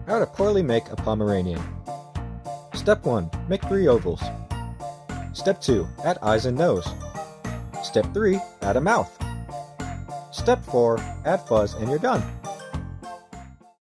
How to poorly make a Pomeranian. Step 1. Make 3 ovals. Step 2. Add eyes and nose. Step 3. Add a mouth. Step 4. Add fuzz and you're done.